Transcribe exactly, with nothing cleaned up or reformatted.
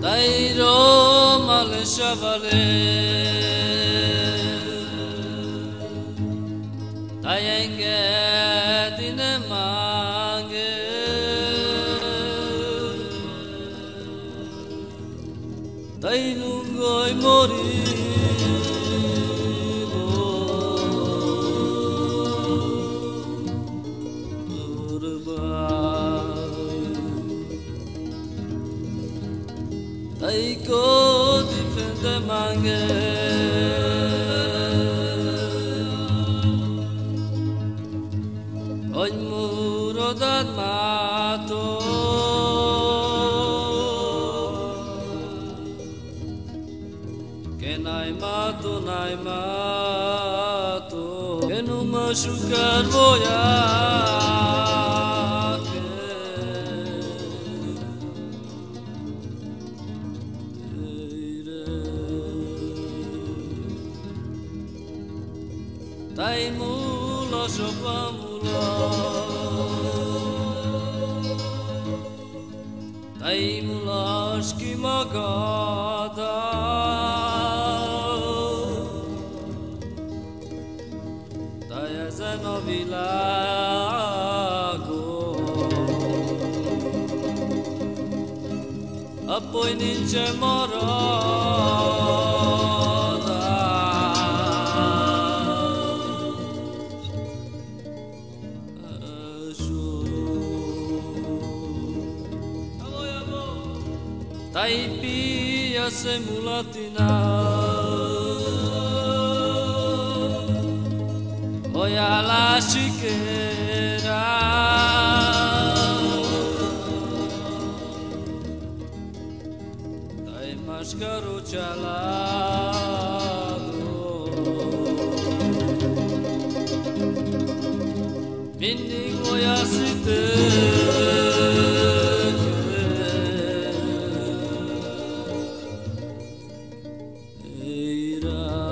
Dairo male shavale Dayenge dine mange Dailungoi mori Taiko dipende mange Oy murodat mato Que nai mato nai mato Que não machucar voia Tai mula sopa mula Tai mula ski magada Tai azano vilago Apoi nince moro Tai pia se mulatina Oya la chiquera Tai mascaro chalado Vindi oya site Ira